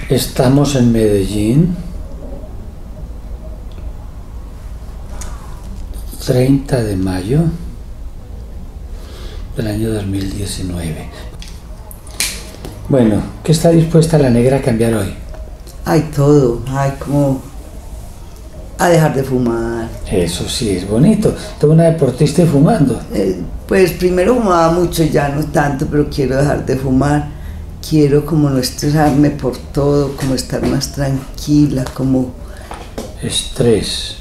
Estamos en Medellín, 30 de mayo del año 2019. Bueno, ¿qué está dispuesta la negra a cambiar hoy? Hay todo, hay como a dejar de fumar. Eso sí, es bonito. Tengo una deportista y fumando. Pues primero fumaba mucho, ya no tanto, pero quiero dejar de fumar. Quiero como no estresarme por todo, como estar más tranquila, como... Estrés.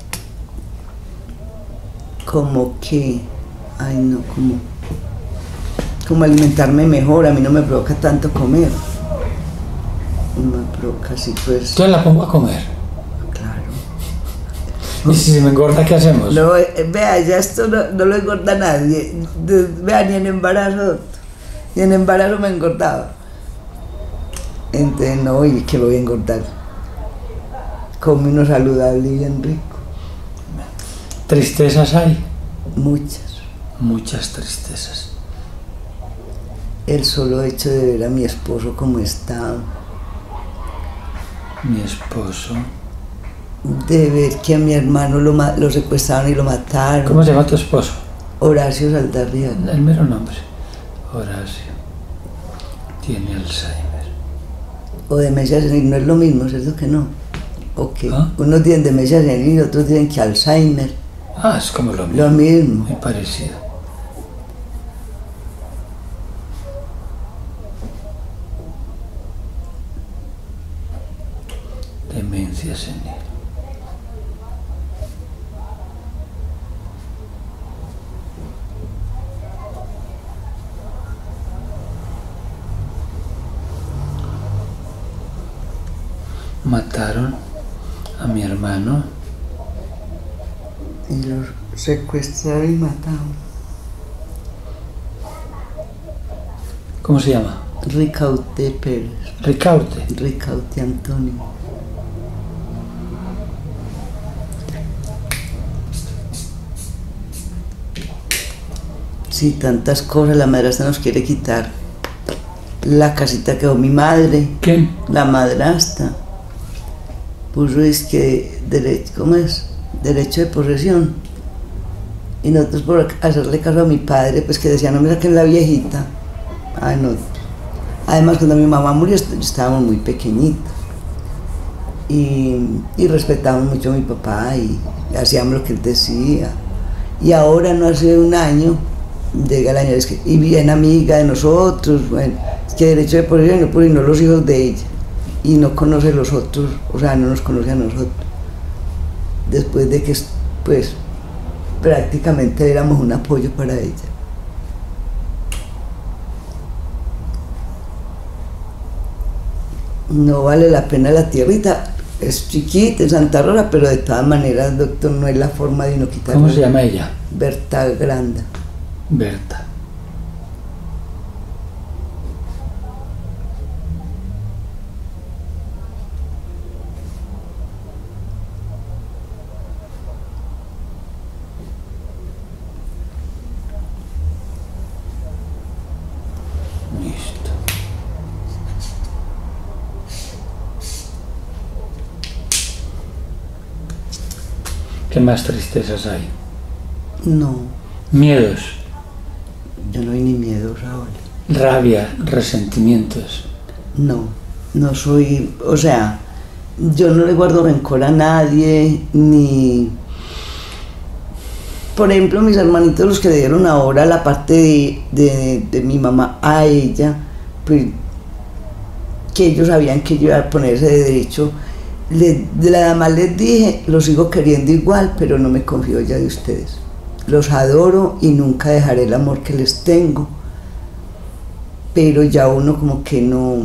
Como que... Ay no, como alimentarme mejor. A mí no me provoca tanto comer. No me provoca así pues... Yo la pongo a comer. Claro. ¿Y si se me engorda, qué hacemos? No, vea, ya esto no lo engorda nadie. Vea, ni en embarazo. Y en embarazo me engordaba. Entonces, no, y que lo voy a engordar. Come uno saludable y bien rico. ¿Tristezas hay? Muchas. Muchas tristezas. El solo hecho de ver a mi esposo como está. Mi esposo. De ver que a mi hermano lo secuestraron y lo mataron. ¿Cómo se llama tu esposo? Horacio Saldarriaga. El mero nombre. Horacio. Tiene Alzheimer. O demencia senil, no es lo mismo, ¿cierto que no? Ok. ¿Ah? Unos tienen demencia senil y otros tienen que Alzheimer. Ah, es como lo mismo. Lo mismo. Muy parecido. Demencia senil. Mataron a mi hermano. Y los secuestraron y mataron. ¿Cómo se llama? Ricaurte Pérez. Ricaurte. Ricaurte Antonio. Sí, tantas cosas. La madrastra nos quiere quitar la casita que dejó mi madre. ¿Quién? La madrastra. Puso derecho, ¿cómo es? Derecho de posesión. Y nosotros por hacerle caso a mi padre, pues que decía, no me saquen la viejita. Ay, no. Además, cuando mi mamá murió estábamos muy pequeñitos. Y respetábamos mucho a mi papá y hacíamos lo que él decía. Y ahora, no hace un año, llega el año, y bien amiga de nosotros, bueno, es que derecho de posesión y no los hijos de ella. Y no conoce a los otros, o sea, no nos conoce a nosotros. Después de que, pues, prácticamente éramos un apoyo para ella. No vale la pena la tierrita, es chiquita, es Santa Rosa, pero de todas maneras, doctor, no es la forma de no quitarla. ¿Cómo se llama ella? Berta Granda. Berta. Listo. ¿Qué más tristezas hay? No, Miedos, yo no hay ni miedos ahora. rabia, resentimientos. No soy, o sea, yo no le guardo rencor a nadie, ni... Por ejemplo, mis hermanitos, los que dieron ahora la parte de mi mamá a ella, pues que ellos sabían que yo iba a ponerse de derecho. Además les dije, los sigo queriendo igual, pero no me confío ya de ustedes. Los adoro y nunca dejaré el amor que les tengo. Pero ya uno como que no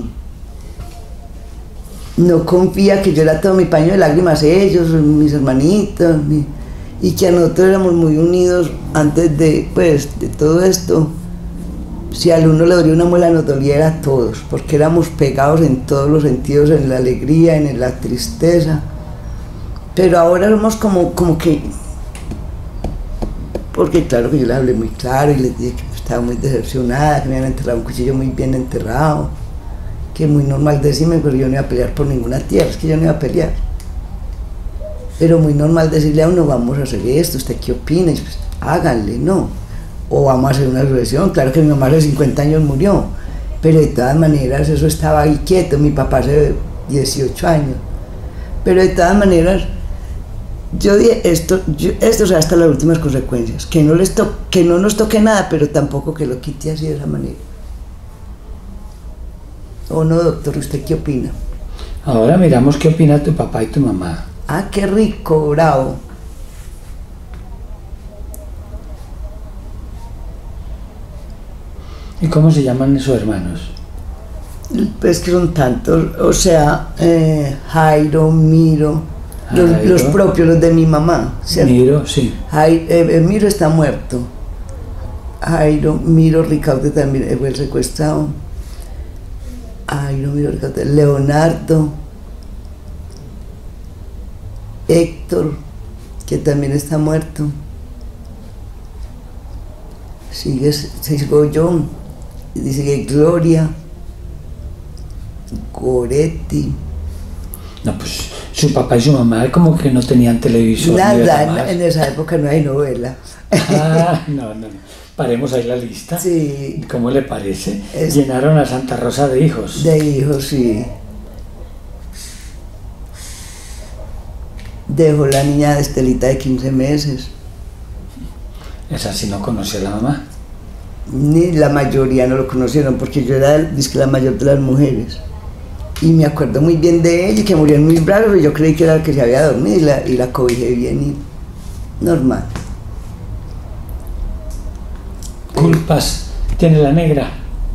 confía que yo era todo mi paño de lágrimas, ellos, mis hermanitos, y que a nosotros éramos muy unidos antes de todo esto. Si al uno le dolía una muela, nos doliera a todos, porque éramos pegados en todos los sentidos, en la alegría, en la tristeza. Pero ahora somos como que... Porque claro que yo les hablé muy claro y les dije que estaba muy decepcionada, que me habían enterrado un cuchillo muy bien enterrado. que muy normal decirme, pero yo no iba a pelear por ninguna tierra, es que yo no iba a pelear. Pero muy normal decirle a uno, vamos a hacer esto, ¿usted qué opina? Y pues, háganle, ¿no? O vamos a hacer una asociación. Claro que mi mamá hace 50 años murió, pero de todas maneras eso estaba ahí quieto, mi papá hace 18 años. Pero de todas maneras, yo dije, esto es hasta las últimas consecuencias, que no nos toque nada, pero tampoco que lo quite así de esa manera. ¿O no, doctor? ¿Usted qué opina? Ahora miramos qué opina tu papá y tu mamá. Ah, qué rico, bravo. ¿Y cómo se llaman esos hermanos? Pues que son tantos, o sea, Jairo, Miro, los propios, los de mi mamá, ¿cierto? Miro, sí. Miro está muerto. Jairo, Miro, Ricardo también fue el secuestrado. Jairo, Miro, Ricardo, Leonardo, Héctor, que también está muerto. Sigo yo, sigue Gloria, Goretti. No, pues su papá y su mamá como que no tenían televisor. Nada, en esa época no hay novela. Ah, no. Paremos ahí la lista. Sí. ¿Cómo le parece? Llenaron a Santa Rosa de hijos. De hijos, sí. Dejó la niña de Estelita de 15 meses. Esa sí no conoció a la mamá. Ni la mayoría no lo conocieron, porque yo era la mayor de las mujeres. Y me acuerdo muy bien de ella, que murió en mis brazos, y yo creí que era la que se había dormido, y la cobijé bien y normal. ¿Culpas tiene la negra?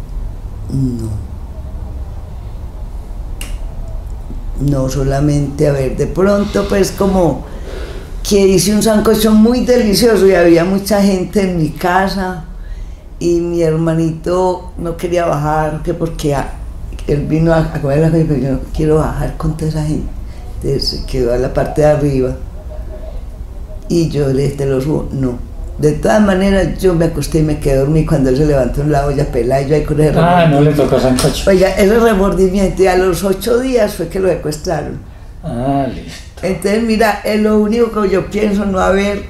No solamente, a ver, de pronto pues como que hice un sancocho muy delicioso y había mucha gente en mi casa y mi hermanito no quería bajar, que porque él vino a comer la comida, pero yo no quiero bajar con toda esa gente. Entonces se quedó a la parte de arriba y yo le dije, te lo subo, no. De todas maneras, yo me acosté y me quedé dormida. Cuando él se levantó en la olla pelada, yo ahí con ese remordimiento. Ah, no le tocó sancocho. Oiga, ese remordimiento, y a los 8 días fue que lo secuestraron. Ah, listo. Entonces, mira, es lo único que yo pienso, no haber.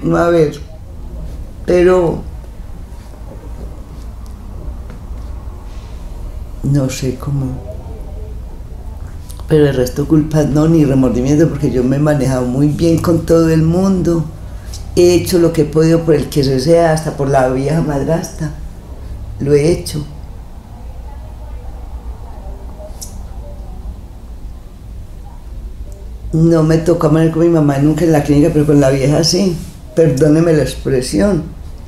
Pero no sé cómo. Pero el resto culpas no, ni remordimiento, porque yo me he manejado muy bien con todo el mundo. He hecho lo que he podido por el que se sea, hasta por la vieja madrastra. Lo he hecho. No me tocó amanecer con mi mamá nunca en la clínica, pero con la vieja sí. Perdóneme la expresión.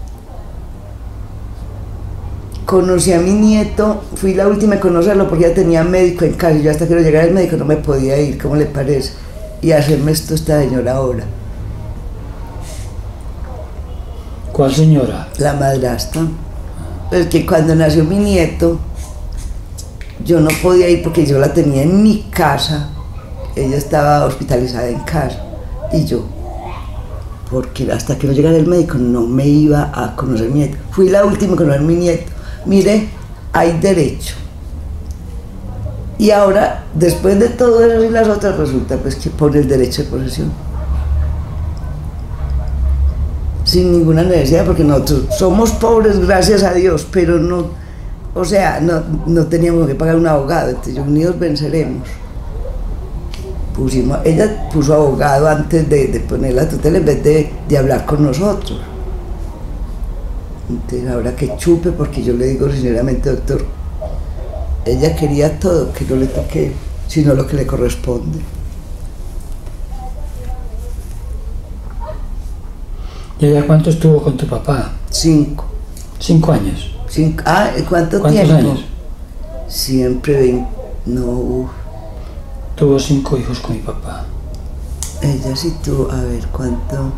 Conocí a mi nieto, fui la última a conocerlo porque ya tenía médico en casa. Yo hasta que no llegara el médico no me podía ir, ¿cómo le parece? Y hacerme esto esta señora ahora. ¿Cuál señora? La madrastra. Pues que cuando nació mi nieto, yo no podía ir porque yo la tenía en mi casa. Ella estaba hospitalizada en casa. Y yo, porque hasta que no llegara el médico no me iba a conocer mi nieto. Fui la última a conocer mi nieto. Mire, hay derecho. Y ahora, después de todo eso y las otras, resulta pues que por el derecho de posesión. Sin ninguna necesidad, porque nosotros somos pobres, gracias a Dios, pero no, o sea, no teníamos que pagar un abogado, entonces unidos venceremos. Ella puso abogado antes de poner la tutela en vez de hablar con nosotros. Entonces ahora que chupe, porque yo le digo sinceramente, doctor, ella quería todo, que no le toque, sino lo que le corresponde. ¿Y ella cuánto estuvo con tu papá? 5. 5 años. ¿Cuántos tiempo? Años? Siempre 20. No. Tuvo 5 hijos con mi papá. Ella sí tuvo, a ver, ¿cuánto?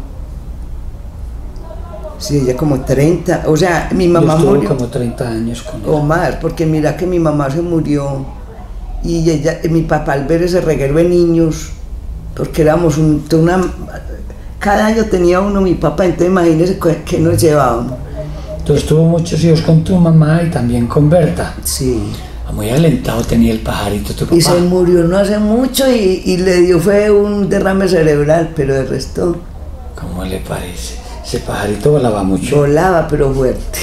Sí, ella como 30. O sea, mi mamá murió. como 30 años con ella. O más, porque mira que mi mamá se murió y mi papá al ver ese reguero de niños, porque éramos cada año tenía uno mi papá, entonces imagínense que nos llevábamos. Entonces tuvo muchos hijos con tu mamá y también con Berta. Sí. Muy alentado tenía el pajarito tu papá. Y se murió no hace mucho y le dio fue un derrame cerebral, pero de resto... ¿Cómo le parece? Ese pajarito volaba mucho. Volaba, pero fuerte.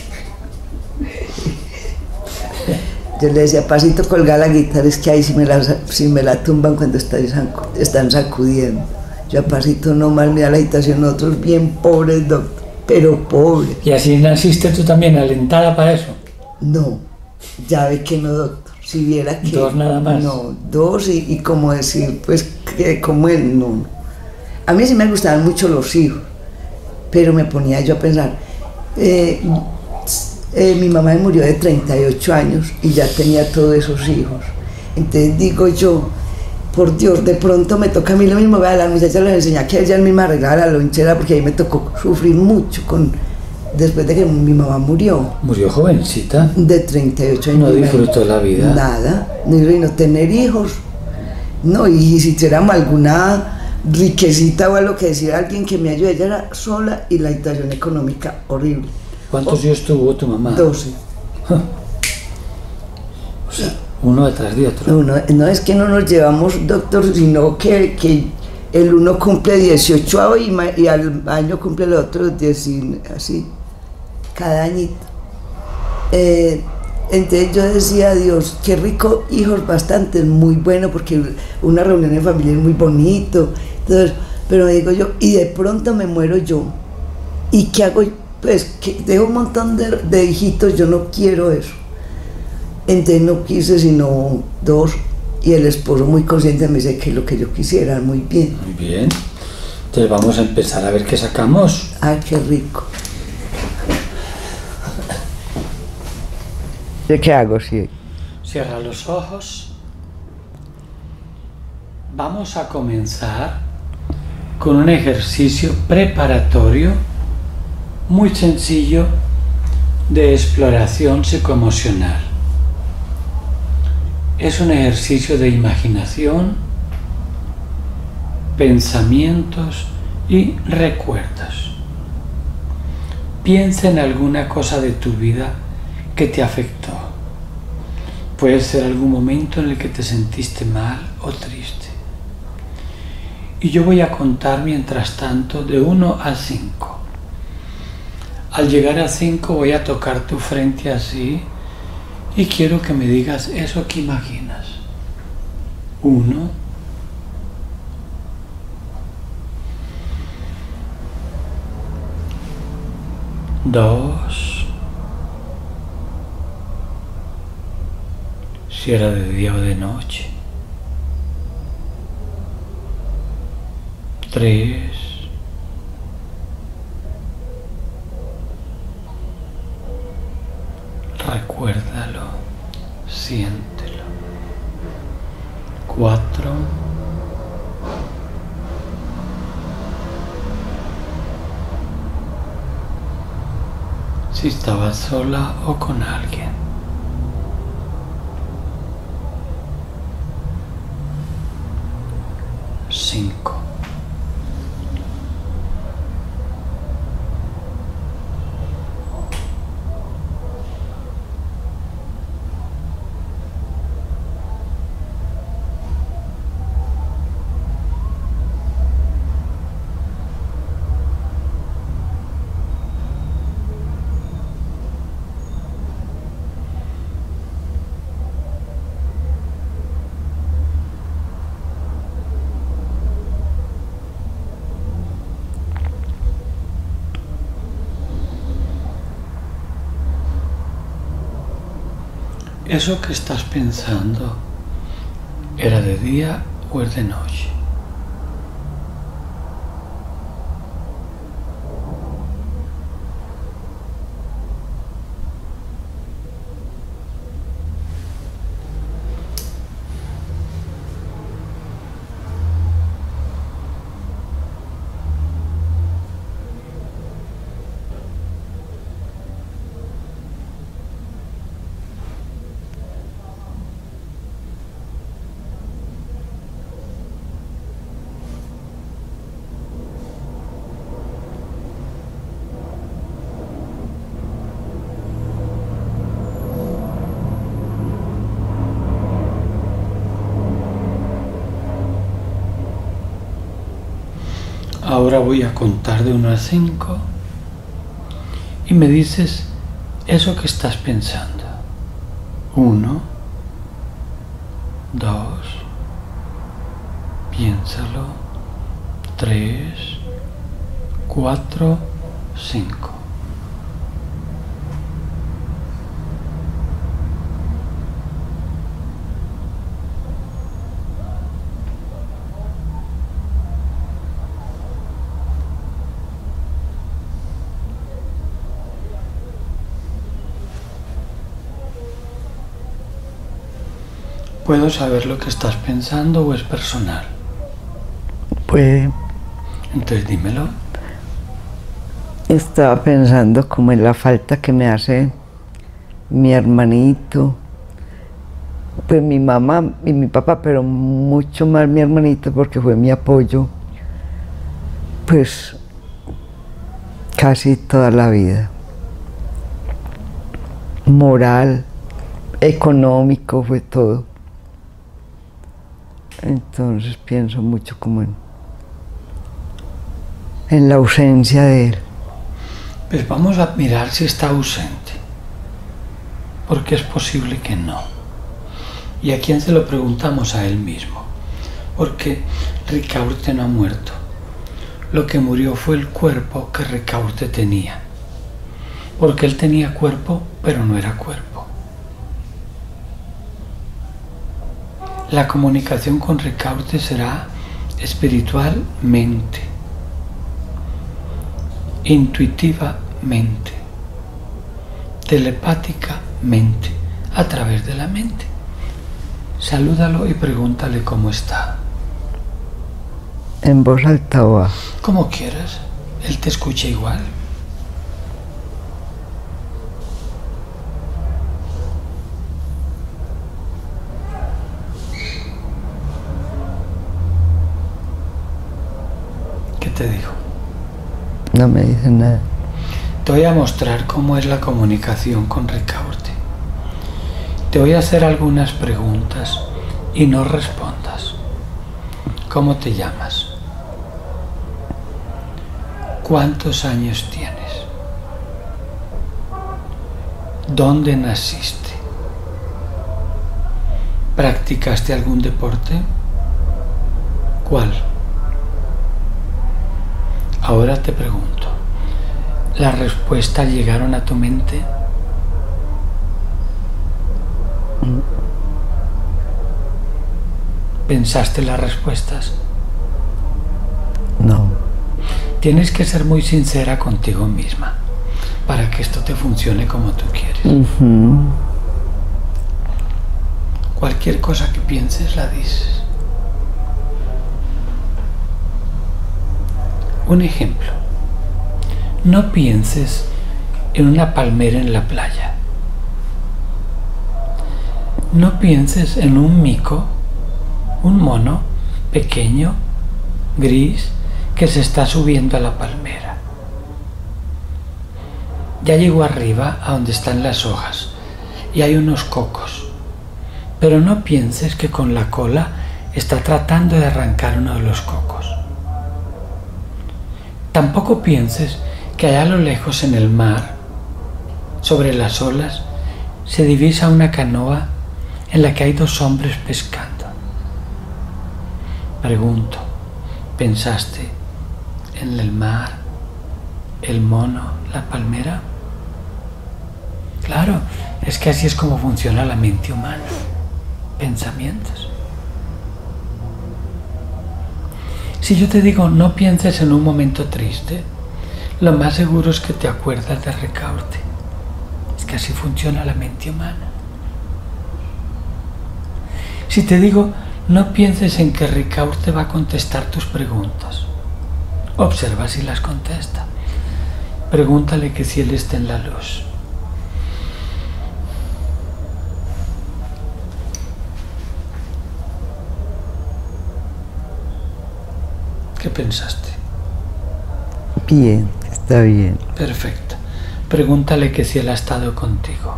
Yo le decía, Pasito, colga la guitarra, es que ahí si me la tumban cuando están sacudiendo. Yo a Pasito nomás me da la agitación, nosotros bien pobres, doctor, pero pobres. ¿Y así naciste tú también, alentada para eso? No, ya ve que no, doctor. Si viera que... ¿Dos nada más? No, dos y como decir, pues, que como él, no. A mí sí me gustaban mucho los hijos, pero me ponía yo a pensar, mi mamá me murió de 38 años y ya tenía todos esos hijos. Entonces digo yo, por Dios, de pronto me toca a mí lo mismo. Vea, la muchacha les enseñaba que ella misma arreglaba la lonchera, porque ahí me tocó sufrir mucho después de que mi mamá murió. ¿Murió jovencita? De 38 años. No disfrutó la vida. Nada, no tener hijos. No, y si tuviéramos alguna riquecita o algo que decir alguien que me ayude, ella era sola y la situación económica horrible. ¿Cuántos hijos tuvo tu mamá? 12. O sea, uno detrás de otro. No es que no nos llevamos, doctor, sino que el uno cumple 18 hoy y al año cumple el otro 10, así, cada añito. Entonces yo decía, Dios, qué rico, hijos bastantes, muy bueno, porque una reunión en familia es muy bonito. Entonces, pero me digo yo, y de pronto me muero yo, ¿y qué hago? Pues que dejo un montón de hijitos, yo no quiero eso. Entonces no quise sino 2, y el esposo muy consciente me dice que lo que yo quisiera, muy bien. Muy bien. Entonces vamos a empezar a ver qué sacamos. Ah, qué rico. ¿De qué hago? Sí. Cierra los ojos. Vamos a comenzar con un ejercicio preparatorio muy sencillo de exploración psicoemocional. Es un ejercicio de imaginación, pensamientos y recuerdos. Piensa en alguna cosa de tu vida que te afectó. Puede ser algún momento en el que te sentiste mal o triste. Y yo voy a contar mientras tanto de 1 a 5. Al llegar a 5 voy a tocar tu frente así y quiero que me digas eso que imaginas. 1, 2, si era de día o de noche. 3, 'Recuérdalo, siéntelo. 4, 'Si estabas sola o con alguien. 5, ¿eso que estás pensando era de día o es de noche? Ahora voy a contar de 1 a 5 y me dices eso que estás pensando. 1, 2, piénsalo, 3, 4, 5. ¿Puedo saber lo que estás pensando o es personal? Pues Entonces dímelo. estaba pensando como en la falta que me hace mi hermanito, pues mi mamá y mi papá, pero mucho más mi hermanito porque fue mi apoyo, pues casi toda la vida. Moral, económico, fue todo. Entonces pienso mucho como en la ausencia de él. Pues vamos a mirar si está ausente, porque es posible que no. ¿Y a quién se lo preguntamos? A él mismo, porque Ricaurte no ha muerto. Lo que murió fue el cuerpo que Ricaurte tenía, porque él tenía cuerpo, pero no era cuerpo. La comunicación con Ricaurte será espiritualmente, intuitivamente, telepáticamente, a través de la mente. Salúdalo y pregúntale cómo está. ¿En voz alta o baja? Como quieras, él te escucha igual. ¿Qué te dijo? No me dice nada. Te voy a mostrar cómo es la comunicación con Ricaurte. Te voy a hacer algunas preguntas y no respondas. ¿Cómo te llamas? ¿Cuántos años tienes? ¿Dónde naciste? ¿Practicaste algún deporte? ¿Cuál? Ahora te pregunto, ¿las respuestas llegaron a tu mente? ¿Pensaste las respuestas? No. Tienes que ser muy sincera contigo misma para que esto te funcione como tú quieres. Cualquier cosa que pienses la dices. Un ejemplo. No pienses en una palmera en la playa. No pienses en un mico, un mono pequeño, gris, que se está subiendo a la palmera. Ya llegó arriba a donde están las hojas y hay unos cocos. Pero no pienses que con la cola está tratando de arrancar uno de los cocos. Tampoco pienses que allá a lo lejos en el mar, sobre las olas, se divisa una canoa en la que hay 2 hombres pescando. Pregunto, ¿pensaste en el mar, el mono, la palmera? Claro, es que así es como funciona la mente humana. Pensamientos. Si yo te digo no pienses en un momento triste, lo más seguro es que te acuerdas de Ricaurte. Es que así funciona la mente humana. Si te digo no pienses en que Ricaurte va a contestar tus preguntas, observa si las contesta. Pregúntale que si él está en la luz. ¿Qué pensaste? Bien, está bien. Perfecto. Pregúntale que si él ha estado contigo.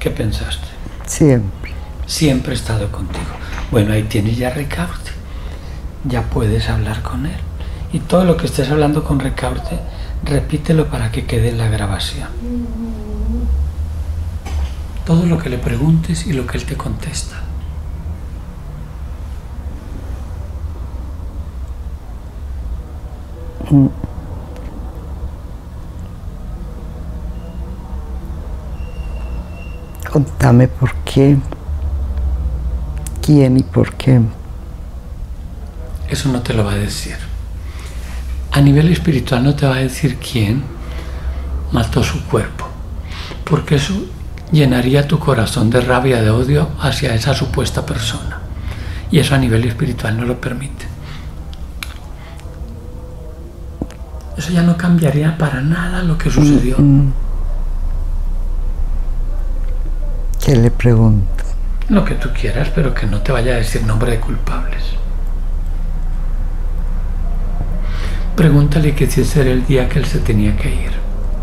¿Qué pensaste? Siempre. Siempre he estado contigo. Bueno, ahí tienes ya Ricaurte. Ya puedes hablar con él. Y todo lo que estés hablando con Ricaurte, repítelo para que quede en la grabación. Todo lo que le preguntes y lo que él te contesta. Contame por qué, quién y por qué. Eso no te lo va a decir. A nivel espiritual no te va a decir quién mató su cuerpo, porque eso llenaría tu corazón de rabia, de odio hacia esa supuesta persona. Y eso a nivel espiritual no lo permite. Eso ya no cambiaría para nada lo que sucedió. ¿Qué le pregunto? Lo que tú quieras, pero que no te vaya a decir nombre de culpables. Pregúntale que si ese era el día que él se tenía que ir.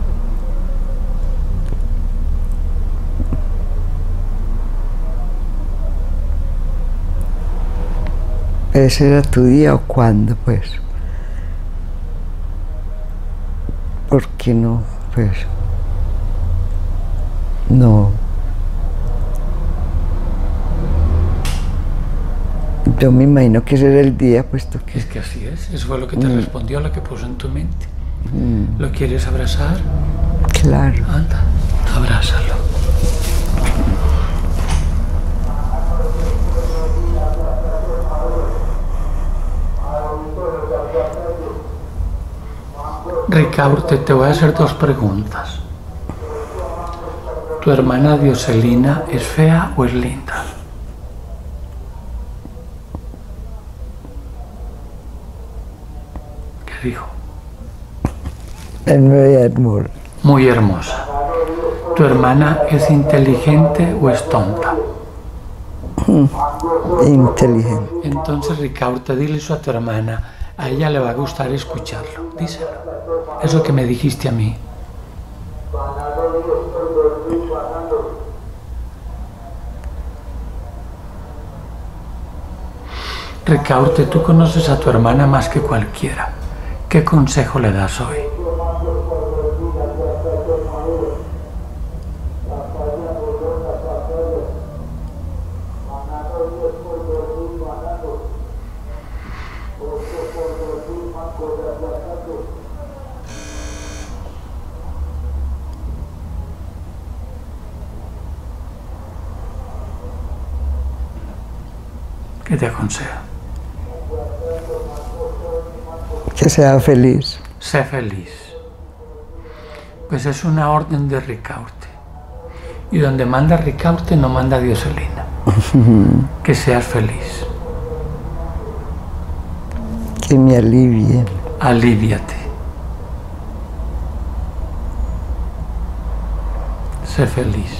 ¿Ese era tu día o cuándo, pues? ¿Por qué no? Pues no. Yo me imagino que ese era el día, puesto que... Es que así es. Eso fue lo que te respondió, lo que puso en tu mente. ¿Lo quieres abrazar? Claro. Anda, abrázalo. Ricaurte, te voy a hacer dos preguntas. ¿Tu hermana Dioselina es fea o es linda? ¿Qué dijo? Es muy hermosa. Muy hermosa. ¿Tu hermana es inteligente o es tonta? Inteligente. Entonces, Ricaurte, dile eso a tu hermana. A ella le va a gustar escucharlo. Díselo. Eso que me dijiste a mí. Ricaurte, tú conoces a tu hermana más que cualquiera. ¿Qué consejo le das hoy? ¿Qué te aconsejo? Que sea feliz. Sé feliz. Pues es una orden de Ricaurte. Y donde manda Ricaurte no manda Dioselina. Que seas feliz. Que me alivie. Aliviate. Sé feliz.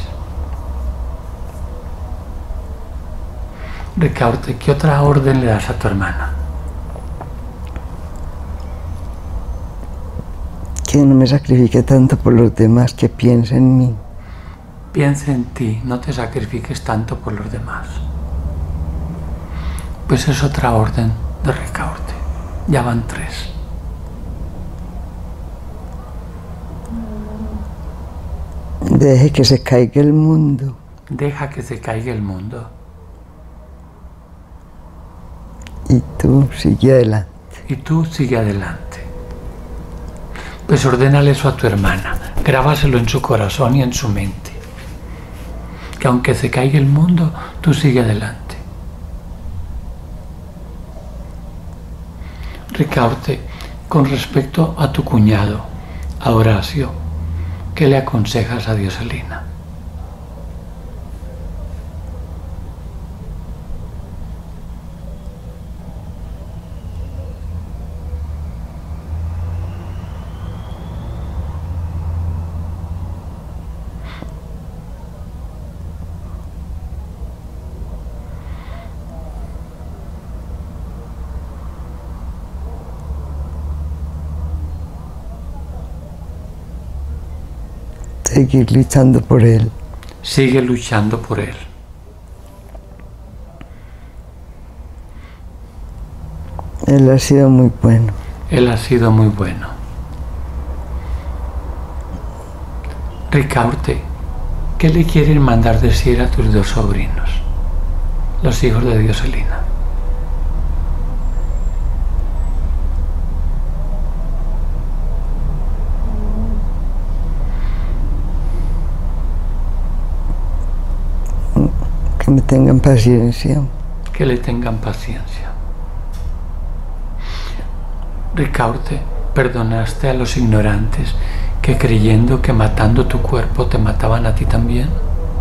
Ricaurte, ¿qué otra orden le das a tu hermana? Que no me sacrifique tanto por los demás, que piense en mí. Piensa en ti, no te sacrifiques tanto por los demás. Pues es otra orden de Ricaurte. Ya van 3. Deje que se caiga el mundo. Deja que se caiga el mundo. Y tú sigue adelante. Y tú sigue adelante. Pues ordénale eso a tu hermana. Grábaselo en su corazón y en su mente. Que aunque se caiga el mundo, tú sigue adelante. Ricaurte, con respecto a tu cuñado, a Horacio, ¿qué le aconsejas a Dioselina? Seguir luchando por él. Sigue luchando por él. Él ha sido muy bueno. Él ha sido muy bueno. Ricaurte, ¿qué le quieren mandar decir a tus dos sobrinos, los hijos de Dioselina? Que me tengan paciencia. Que le tengan paciencia. Ricaurte, perdonaste a los ignorantes que creyendo que matando tu cuerpo te mataban a ti también.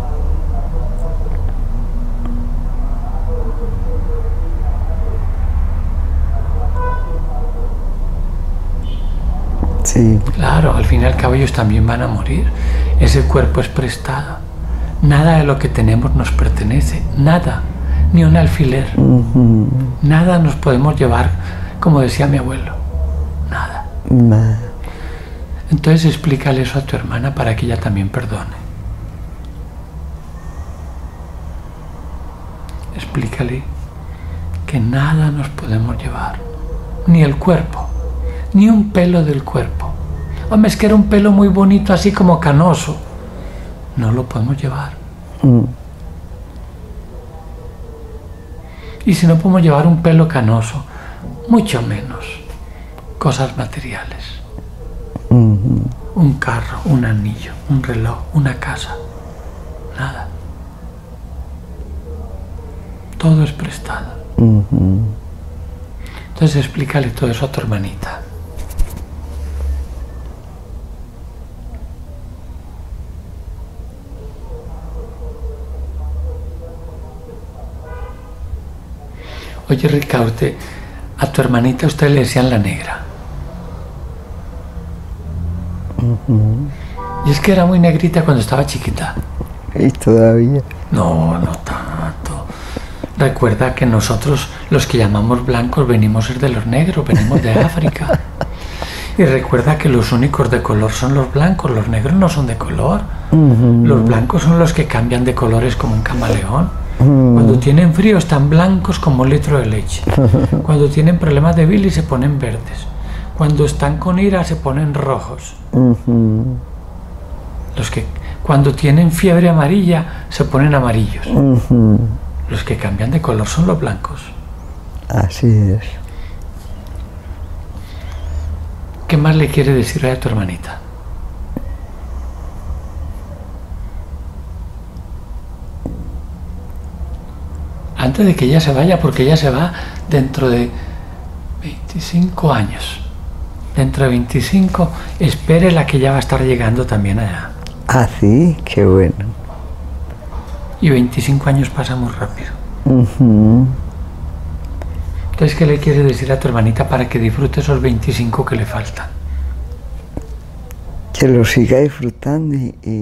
Sí. Claro, al fin y al cabo ellos también van a morir. Ese cuerpo es prestado. Nada de lo que tenemos nos pertenece. Nada. Ni un alfiler. Nada nos podemos llevar, como decía mi abuelo. Nada. Entonces explícale eso a tu hermana para que ella también perdone. Explícale que nada nos podemos llevar. Ni el cuerpo. Ni un pelo del cuerpo. Hombre, es que era un pelo muy bonito, así como canoso. No lo podemos llevar. Y si no podemos llevar un pelo canoso, mucho menos cosas materiales. Un carro, un anillo, un reloj, una casa. Nada. Todo es prestado. Entonces explícale todo eso a tu hermanita. Oye, Ricaurte, a tu hermanita ustedes le decían la negra. Y es que era muy negrita cuando estaba chiquita. ¿Y todavía? No, no tanto. Recuerda que nosotros, los que llamamos blancos, venimos de los negros, venimos de África. Y recuerda que los únicos de color son los blancos, los negros no son de color. Los blancos son los que cambian de colores como un camaleón. Cuando tienen frío están blancos como un litro de leche. Cuando tienen problemas de bilis se ponen verdes. Cuando están con ira se ponen rojos. Los que cuando tienen fiebre amarilla se ponen amarillos. Los que cambian de color son los blancos. Así es. ¿Qué más le quiere decir a tu hermanita? Antes de que ella se vaya, porque ella se va dentro de 25 años. Dentro de 25, espérela que ya va a estar llegando también allá. Ah, sí, qué bueno. Y 25 años pasa muy rápido. Entonces, ¿qué le quieres decir a tu hermanita para que disfrute esos 25 que le faltan? Que lo siga disfrutando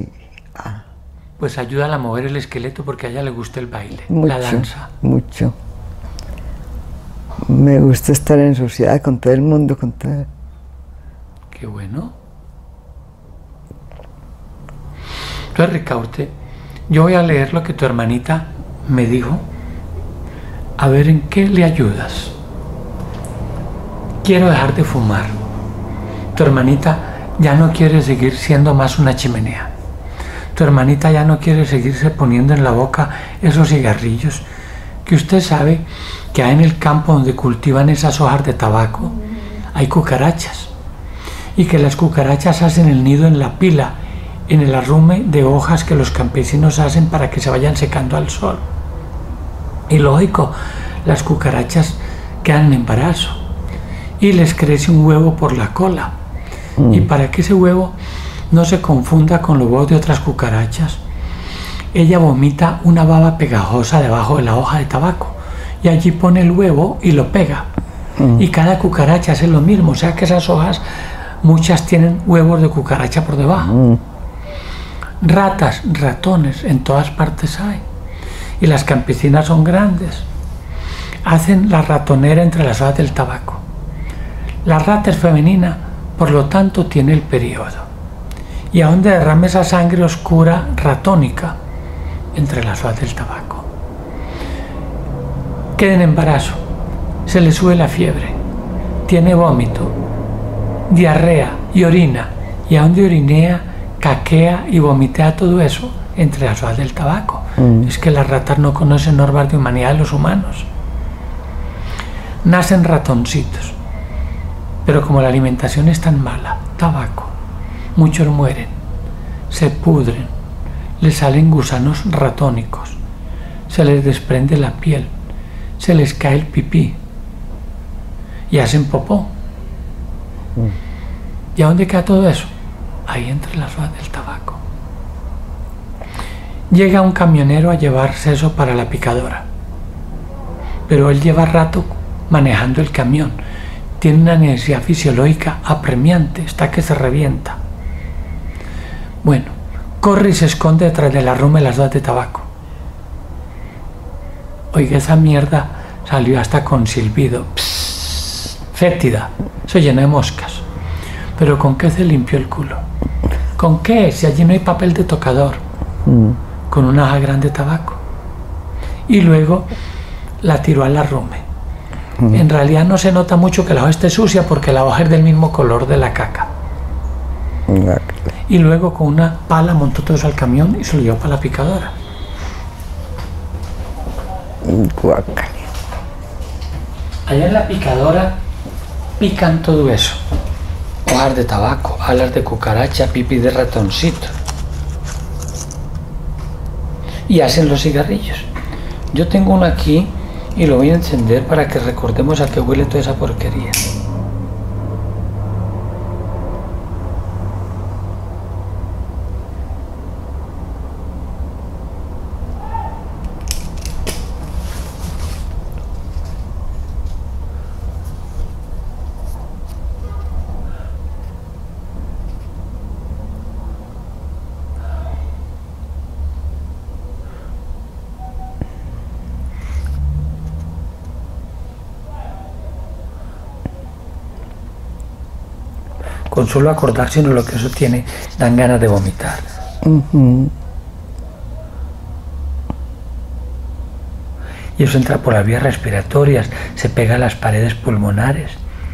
Pues ayúdala a mover el esqueleto porque a ella le gusta el baile, mucho, la danza. Mucho. Me gusta estar en sociedad con todo el mundo, con todo. Qué bueno. Entonces, Ricaurte, yo voy a leer lo que tu hermanita me dijo, a ver en qué le ayudas. Quiero dejar de fumar. Tu hermanita ya no quiere seguir siendo más una chimenea. Tu hermanita ya no quiere seguirse poniendo en la boca esos cigarrillos, que usted sabe que hay en el campo donde cultivan esas hojas de tabaco, hay cucarachas, y que las cucarachas hacen el nido en la pila, en el arrume de hojas que los campesinos hacen para que se vayan secando al sol. Y lógico, las cucarachas quedan en embarazo y les crece un huevo por la cola. Y para que ese huevo no se confunda con los huevos de otras cucarachas, ella vomita una baba pegajosa debajo de la hoja de tabaco y allí pone el huevo y lo pega. Y cada cucaracha hace lo mismo, o sea que esas hojas, muchas tienen huevos de cucaracha por debajo. Ratas, ratones, en todas partes hay. Y las campesinas son grandes. Hacen la ratonera entre las hojas del tabaco. La rata es femenina, por lo tanto tiene el periodo. Y a donde derrama esa sangre oscura ratónica, entre las hojas del tabaco. Queda en embarazo, se le sube la fiebre, tiene vómito, diarrea y orina, y a donde orinea, caquea y vomitea todo eso entre las hojas del tabaco. Es que las ratas no conocen normas de humanidad de los humanos. Nacen ratoncitos, pero como la alimentación es tan mala, tabaco, muchos mueren, se pudren, les salen gusanos ratónicos, se les desprende la piel, se les cae el pipí y hacen popó. ¿Y a dónde queda todo eso? Ahí entre las hojas del tabaco. Llega un camionero a llevarse eso para la picadora, pero él lleva rato manejando el camión, tiene una necesidad fisiológica apremiante, está que se revienta. Bueno, corre y se esconde detrás de la rama de las hojas de tabaco. Oiga, esa mierda salió hasta con silbido, psss, fétida, se llena de moscas. ¿Pero con qué se limpió el culo? ¿Con qué? Si allí no hay papel de tocador. Con una hoja grande de tabaco. Y luego la tiró al arrume. En realidad no se nota mucho que la hoja esté sucia porque la hoja es del mismo color de la caca. Y luego con una pala montó todo eso al camión y se lo llevó para la picadora. Allá en la picadora pican todo eso. Hojas de tabaco, alas de cucaracha, pipí de ratoncito. Y hacen los cigarrillos. Yo tengo uno aquí y lo voy a encender para que recordemos a qué huele toda esa porquería. Con solo acordarse uno de lo que eso tiene, dan ganas de vomitar. Y eso entra por las vías respiratorias, se pega a las paredes pulmonares.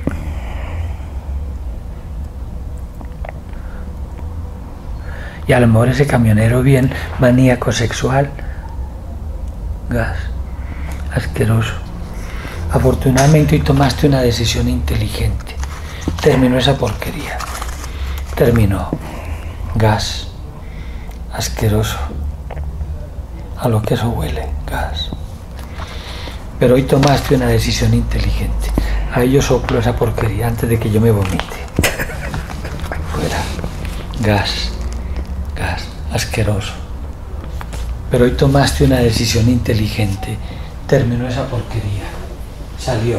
Y a lo mejor ese camionero bien maníaco sexual, gas, asqueroso. Afortunadamente hoy tomaste una decisión inteligente. Terminó esa porquería. Terminó. Gas. Asqueroso. A lo que eso huele. Gas. Pero hoy tomaste una decisión inteligente. Ahí yo soplo esa porquería antes de que yo me vomite. Fuera. Gas. Gas. Asqueroso. Pero hoy tomaste una decisión inteligente. Terminó esa porquería. Salió.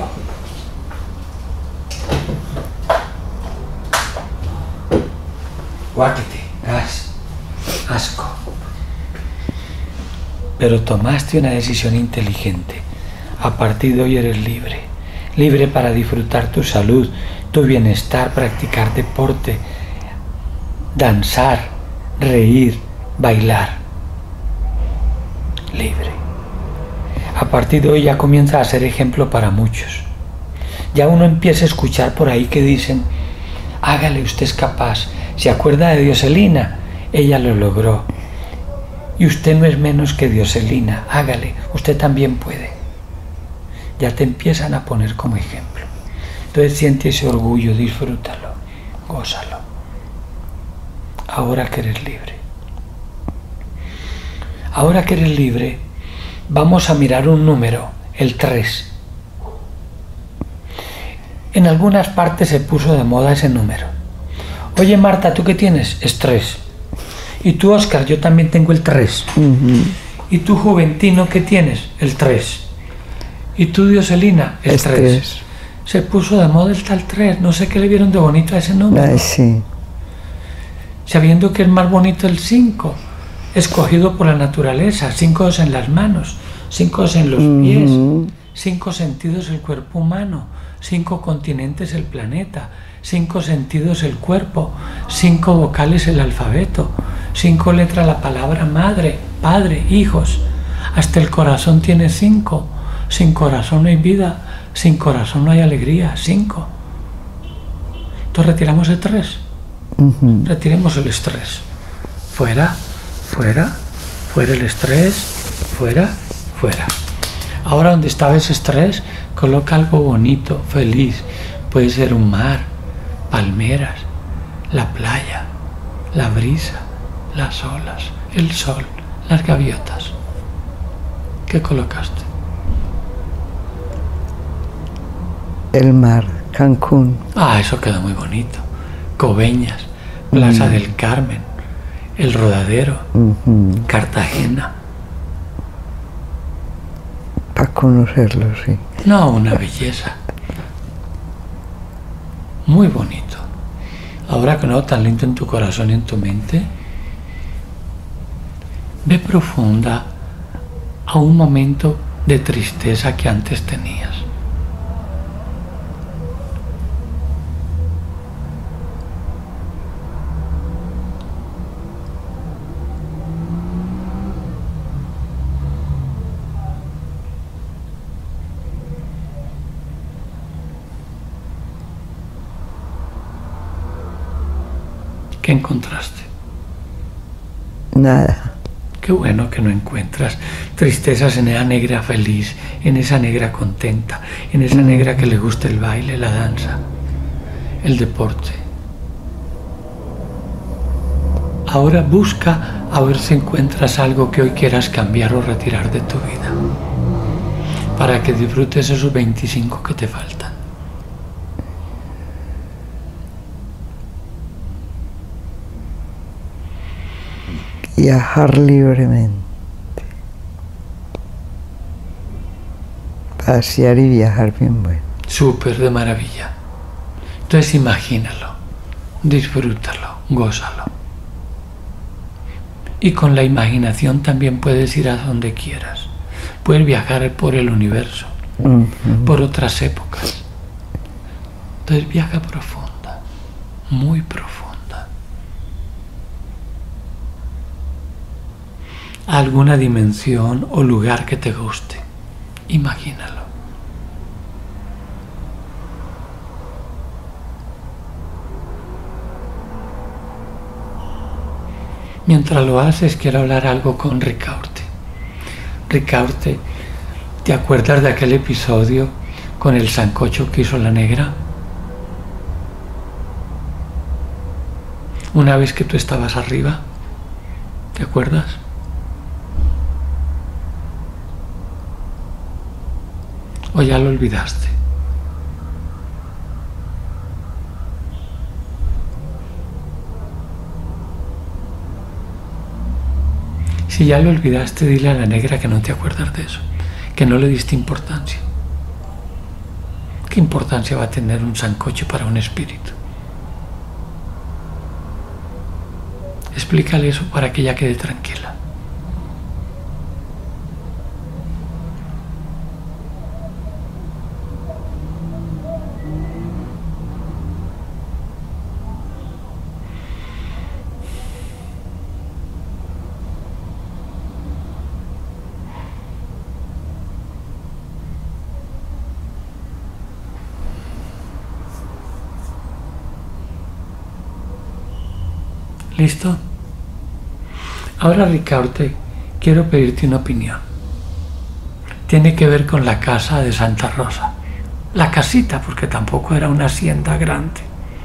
Guáquete, gas, asco. Pero tomaste una decisión inteligente. A partir de hoy eres libre. Libre para disfrutar tu salud, tu bienestar, practicar deporte, danzar, reír, bailar. Libre. A partir de hoy ya comienza a ser ejemplo para muchos. Ya uno empieza a escuchar por ahí que dicen, hágale, usted es capaz. ¿Se acuerda de Dioselina? Ella lo logró. Y usted no es menos que Dioselina. Hágale, usted también puede. Ya te empiezan a poner como ejemplo. Entonces siente ese orgullo, disfrútalo, gózalo. Ahora que eres libre. Ahora que eres libre, vamos a mirar un número, el 3. En algunas partes se puso de moda ese número. Oye Marta, ¿tú qué tienes? Es 3. Y tú, Oscar, yo también tengo el 3. Y tú, Juventino, ¿qué tienes? El 3. Y tú, Dioselina, el 3. Se puso de moda el tal 3. No sé qué le vieron de bonito a ese número. Ay, sí. Sabiendo que es más bonito el 5, escogido por la naturaleza. 5 dedos en las manos, 5 dedos en los pies, 5 sentidos del cuerpo humano, 5 continentes el planeta, 5 sentidos el cuerpo, 5 vocales el alfabeto, 5 letras la palabra madre, padre, hijos. Hasta el corazón tiene 5. Sin corazón no hay vida, sin corazón no hay alegría. 5. Entonces retiramos el 3. Retiremos el estrés. Fuera, fuera, fuera el estrés, fuera, fuera. Ahora donde estaba ese estrés, coloca algo bonito, feliz. Puede ser un mar, palmeras, la playa, la brisa, las olas, el sol, las gaviotas. ¿Qué colocaste? El mar, Cancún. Ah, eso quedó muy bonito. Coveñas, Plaza del Carmen, El Rodadero, Cartagena. Para conocerlo, sí. No, una belleza. Muy bonito. Ahora que no tan lindo en tu corazón y en tu mente, ve profunda a un momento de tristeza que antes tenías. ¿Qué encontraste? Nada. Qué bueno que no encuentras tristezas en esa negra feliz, en esa negra contenta, en esa negra que le gusta el baile, la danza, el deporte. Ahora busca a ver si encuentras algo que hoy quieras cambiar o retirar de tu vida, para que disfrutes esos 25 que te faltan. Viajar libremente. Pasear y viajar bien bueno. Súper de maravilla. Entonces imagínalo, disfrútalo, gózalo. Y con la imaginación también puedes ir a donde quieras. Puedes viajar por el universo, por otras épocas. Entonces viaja profunda, muy profunda. A alguna dimensión o lugar que te guste. Imagínalo. Mientras lo haces, quiero hablar algo con Ricaurte. Ricaurte, ¿te acuerdas de aquel episodio con el sancocho que hizo la negra? Una vez que tú estabas arriba, ¿te acuerdas? ¿O ya lo olvidaste? Si ya lo olvidaste, dile a la negra que no te acuerdas de eso, que no le diste importancia. ¿Qué importancia va a tener un sancocho para un espíritu? Explícale eso para que ella quede tranquila. ¿Listo? Ahora, Ricaurte, quiero pedirte una opinión. Tiene que ver con la casa de Santa Rosa. La casita, porque tampoco era una hacienda grande.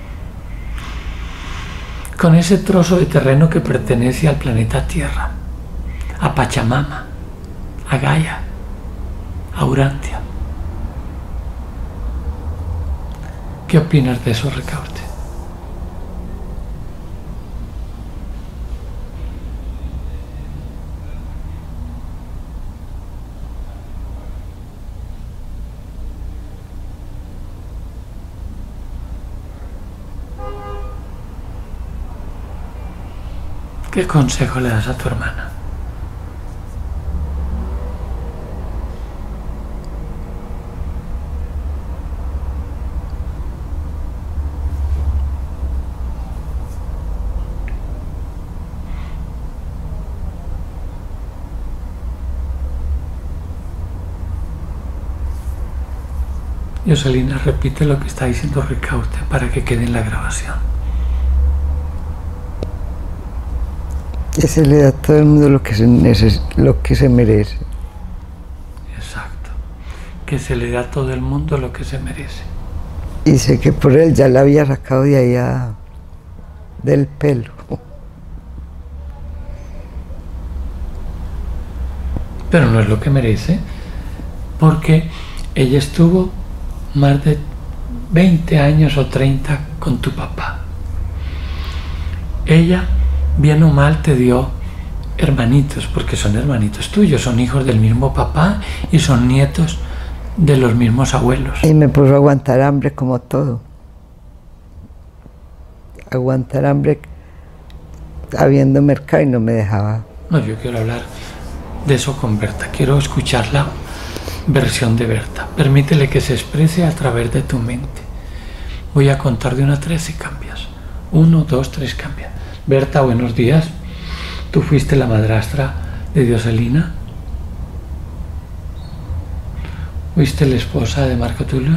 Con ese trozo de terreno que pertenece al planeta Tierra, a Pachamama, a Gaia, a Urantia. ¿Qué opinas de eso, Ricaurte? ¿Qué consejo le das a tu hermana? Joselina, repite lo que está diciendo Ricaurte para que quede en la grabación. Que se le da a todo el mundo lo que se merece. Exacto. Que se le da a todo el mundo lo que se merece. Y sé que por él ya la había sacado de allá del pelo. Pero no es lo que merece, porque ella estuvo más de 20 años o 30 con tu papá. Ella, bien o mal, te dio hermanitos, porque son hermanitos tuyos, son hijos del mismo papá y son nietos de los mismos abuelos. Y me puso a aguantar hambre como todo. Aguantar hambre habiendo mercado y no me dejaba. No, yo quiero hablar de eso con Berta. Quiero escuchar la versión de Berta. Permítele que se exprese a través de tu mente. Voy a contar de 1 a 3 y cambias. 1, 2, 3, cambia. Berta, buenos días. ¿Tú fuiste la madrastra de Joselina? ¿Fuiste la esposa de Marco Tulio?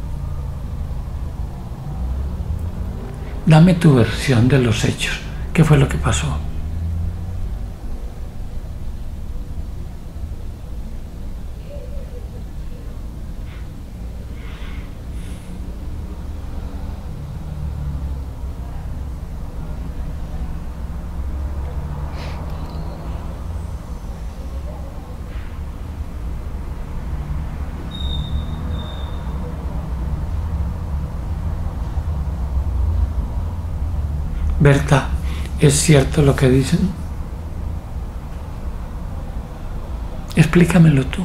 Dame tu versión de los hechos. ¿Qué fue lo que pasó? Berta, ¿es cierto lo que dicen? Explícamelo tú.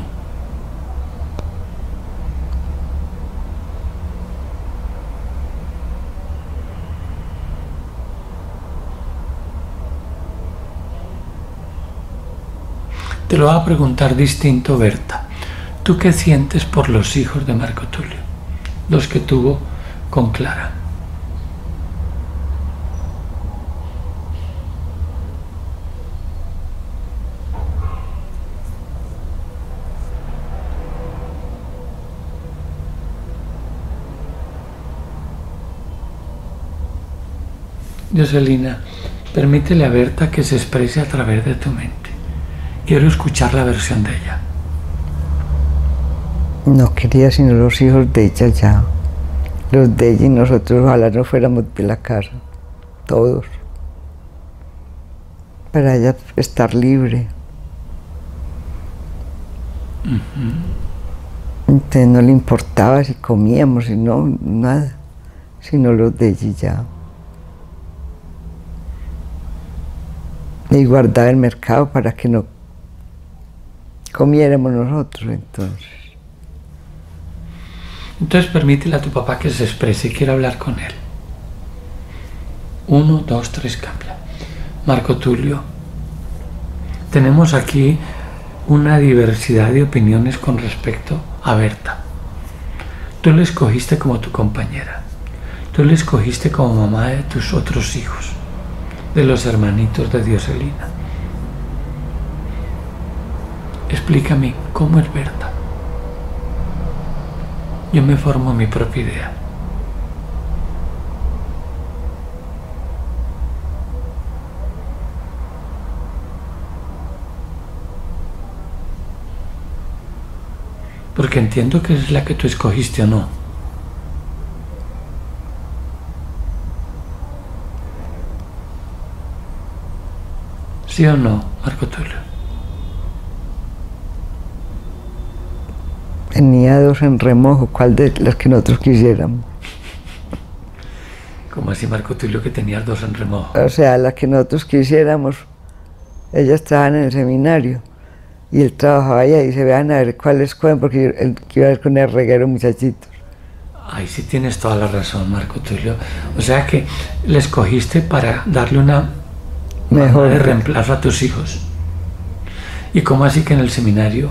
Te lo voy a preguntar distinto, Berta. ¿Tú qué sientes por los hijos de Marco Tulio? Los que tuvo con Clara. Joselina, permítele a Berta que se exprese a través de tu mente. Quiero escuchar la versión de ella. No quería sino los hijos de ella ya. Los de ella y nosotros ojalá no fuéramos de la casa. Todos. Para ella estar libre. Entonces no le importaba si comíamos, si no, nada. Sino los de ella y ya. Y guardaba el mercado para que no comiéramos nosotros, entonces. Entonces permítele a tu papá que se exprese, quiero hablar con él. 1, 2, 3, cambia. Marco Tulio, tenemos aquí una diversidad de opiniones con respecto a Berta. Tú la escogiste como tu compañera. Tú la escogiste como mamá de tus otros hijos, de los hermanitos de Joselina. Explícame cómo es Berta. Yo me formo mi propia idea. Porque entiendo que es la que tú escogiste o no. ¿Sí o no, Marco Tulio? Tenía 2 en remojo, ¿cuál de las que nosotros quisiéramos? ¿Cómo así, Marco Tulio, que tenías 2 en remojo? O sea, las que nosotros quisiéramos. Ellas estaban en el seminario y él trabajaba allá y se vean a ver cuáles cogen, porque él iba a ver con el reguero muchachitos. Ay, sí tienes toda la razón, Marco Tulio. O sea que le escogiste para darle una Mejor de reemplazo a tus hijos. ¿Y cómo así que en el seminario?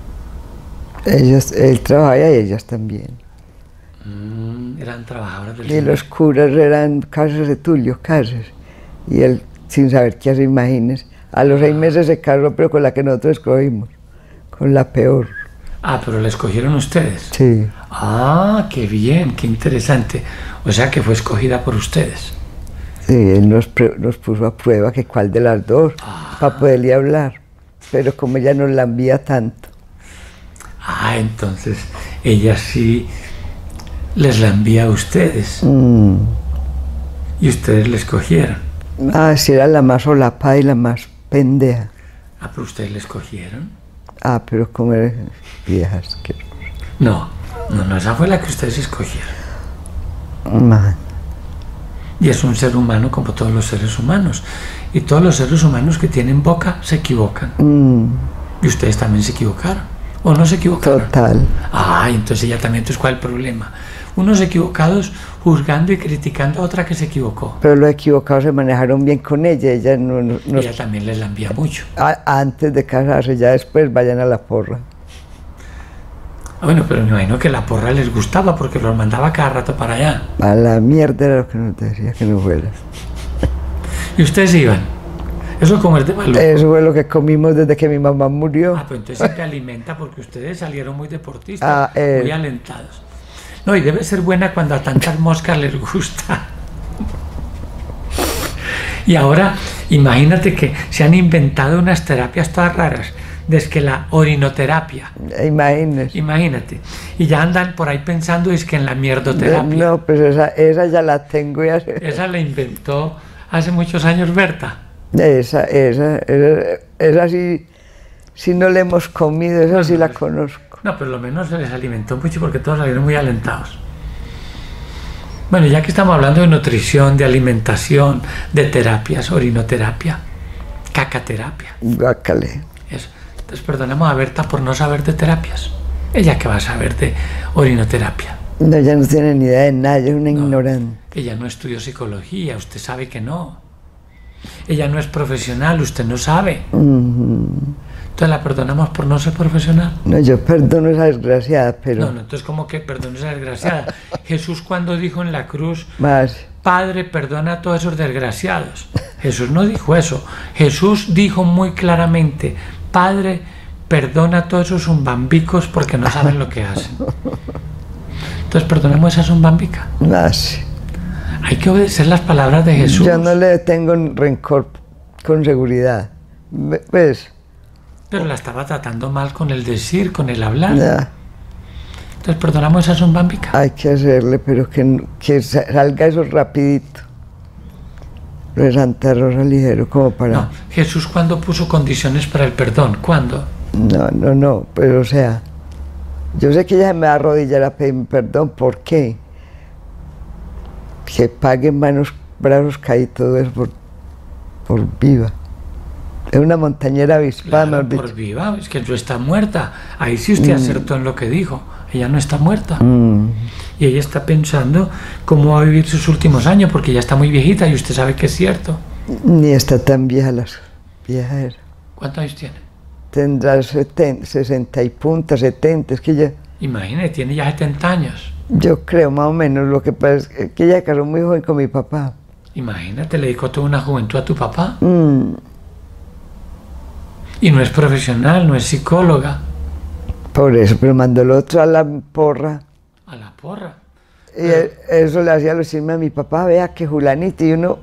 Él trabajaba allá y ellas también. Eran trabajadoras del Y seminario. los curas eran Casas de Tulio, Casas. Y él, sin saber qué hacer, imagínese, a los 6 meses se casó, pero con la que nosotros escogimos, con la peor. Ah, pero la escogieron ustedes. Sí. Ah, qué bien, qué interesante. O sea que fue escogida por ustedes. Sí, él nos puso a prueba que cuál de las dos, para poderle hablar. Pero como ella nos la envía tanto. Ah, entonces ella sí les la envía a ustedes. Y ustedes la escogieron. Ah, sí, era la más solapada y la más pendeja. Ah, pero ustedes la escogieron. Ah, pero como eres viejas que... No, esa fue la que ustedes escogieron. Man. Y es un ser humano como todos los seres humanos. Y todos los seres humanos que tienen boca se equivocan. Y ustedes también se equivocaron. ¿O no se equivocaron? Total. Ah, entonces ella también, entonces ¿cuál es el problema? Unos equivocados juzgando y criticando a otra que se equivocó. Pero los equivocados se manejaron bien con ella. Ella, Ella también les la envía mucho. Antes de casarse, ya después vayan a la porra. Bueno, pero me imagino que la porra les gustaba porque los mandaba cada rato para allá. A la mierda era lo que nos decía que no fuera. ¿Y ustedes iban? Eso es comer de maluco. Eso fue lo que comimos desde que mi mamá murió. Ah, pues entonces se alimenta porque ustedes salieron muy deportistas, muy alentados. No, y debe ser buena cuando a tantas moscas les gusta. Y ahora, imagínate que se han inventado unas terapias todas raras, desde que la orinoterapia. Imagínate. Y ya andan por ahí pensando es que en la mierdoterapia. No, pues esa ya la tengo. Esa la inventó hace muchos años Berta. Esa sí, si no la hemos comido, esa sí la conozco. No, pero lo menos se les alimentó mucho porque todos salieron muy alentados. Bueno, ya que estamos hablando de nutrición, de alimentación, de terapias, orinoterapia, cacaterapia. Guácale. Eso. Entonces perdonemos a Berta por no saber de terapias. Ella que va a saber de orinoterapia. No, ella no tiene ni idea de nada, ella es una ignorante. Ella no estudió psicología, usted sabe que no. Ella no es profesional, usted no sabe. Entonces la perdonamos por no ser profesional. No, yo perdono a esa desgraciada, pero... No, entonces ¿cómo que perdono a esa desgraciada? Jesús cuando dijo en la cruz, Más. Padre, perdona a todos esos desgraciados. Jesús no dijo eso. Jesús dijo muy claramente, Padre, perdona a todos esos zumbambicos porque no saben lo que hacen. Entonces perdonemos a esa zumbambica. Más. Hay que obedecer las palabras de Jesús. Yo no le tengo rencor con seguridad. ¿Ves? Pero la estaba tratando mal con el decir, con el hablar. Ya. Entonces perdonamos a esa zumbambica. Hay que hacerle, pero que salga eso rapidito. Lo de Santa Rosa ligero, como para... No, Jesús cuando puso condiciones para el perdón, ¿cuándo? No, pero o sea, yo sé que ella me va a arrodillar a pedir perdón, ¿por qué? Que paguen manos, brazos caídos, todo eso por viva. Es una montañera avispada, Claro, por viva, es que no está muerta. Ahí sí usted acertó en lo que dijo. Ella no está muerta. Y ella está pensando cómo va a vivir sus últimos años, porque ya está muy viejita y usted sabe que es cierto. Ni está tan vieja las viejas. ¿Cuántos años tiene? Tendrá 60 y punta, 70, es que ya... Imagínate, tiene ya 70 años. Yo creo más o menos, lo que pasa es que ella se casó muy joven con mi papá. Imagínate, le dedicó toda una juventud a tu papá. Y no es profesional, no es psicóloga. Por eso, pero mandó el otro a la porra. A la porra. Y eso le hacía decirme a mi papá, vea que Julanito, y uno...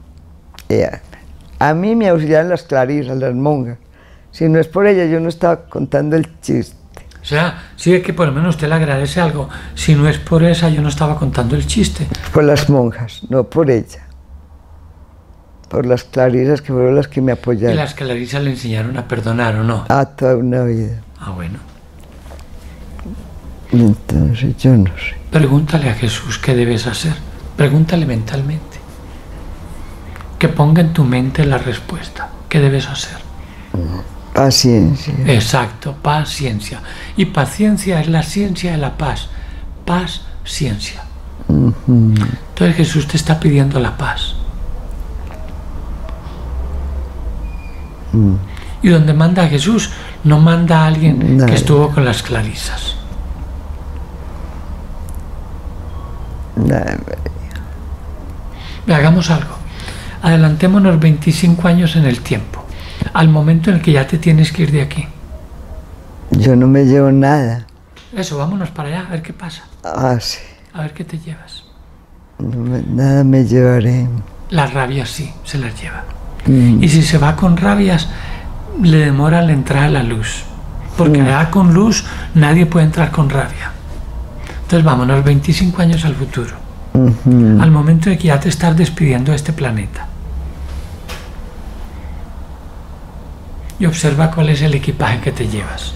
a mí me auxiliaron las clarisas, las monjas. Si no es por ella, yo no estaba contando el chiste. O sea, sí es que por lo menos usted le agradece algo. Si no es por esa, yo no estaba contando el chiste. Por las monjas, no por ella. Por las clarisas que fueron las que me apoyaron. ¿Y las clarisas le enseñaron a perdonar o no? Toda una vida. Ah, bueno. Entonces, yo no sé. Pregúntale a Jesús qué debes hacer. Pregúntale mentalmente. Que ponga en tu mente la respuesta. ¿Qué debes hacer? Paciencia. Exacto, paciencia. Y paciencia es la ciencia de la paz. Paz, ciencia. Entonces Jesús te está pidiendo la paz. Y donde manda a Jesús, no manda a alguien que estuvo con las clarisas. Hagamos algo. Adelantémonos 25 años en el tiempo, al momento en el que ya te tienes que ir de aquí. Yo no me llevo nada. Eso, vámonos para allá, a ver qué pasa. Ah, sí. A ver qué te llevas. Nada me llevaré. Las rabias sí, se las lleva. Y si se va con rabias, le demora la entrada a la luz. Porque allá con luz nadie puede entrar con rabia. Entonces vámonos 25 años al futuro. Al momento de que ya te estás despidiendo de este planeta. Y observa cuál es el equipaje que te llevas.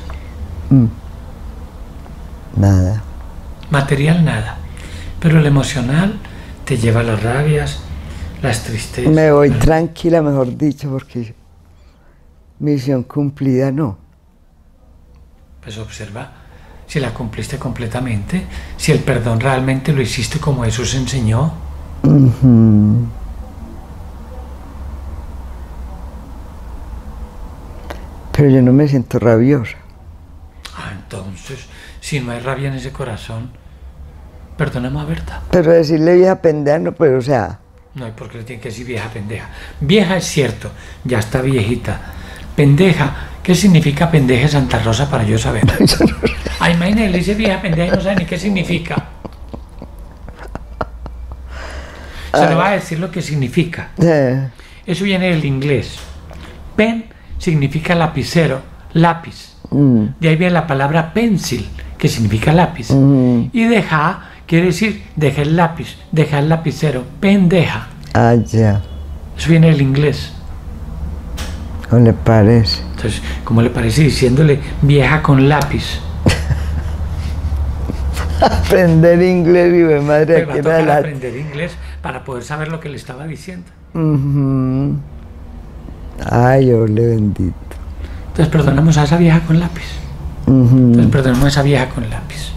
Nada. Material nada. Pero el emocional te lleva las rabias, las tristezas. Me voy tranquila, mejor dicho, porque misión cumplida no. Pues observa si la cumpliste completamente, si el perdón realmente lo hiciste como Jesús enseñó. Pero yo no me siento rabiosa. Ah, entonces, si no hay rabia en ese corazón, perdonamos a Berta. Pero decirle vieja pendeja no, pues, o sea... No hay por qué le tiene que decir vieja pendeja. Vieja es cierto, ya está viejita. Pendeja, ¿qué significa pendeja Santa Rosa para yo saber? Ay, imagínate, le dice vieja pendeja y no sabe ni qué significa. Se le va a decir lo que significa. Eso viene del inglés. Pen significa lapicero, lápiz. De ahí viene la palabra pencil, que significa lápiz. Y deja quiere decir deja el lápiz, deja el lapicero, pendeja. Ah, ya. Eso viene del inglés. ¿Cómo le parece? Entonces, ¿cómo le parece diciéndole vieja con lápiz? Aprender inglés, vive madre. Me va a tocar aprender inglés para poder saber lo que le estaba diciendo. Ay, ole bendito. Entonces perdonamos a esa vieja con lápiz. Entonces perdonamos a esa vieja con lápiz.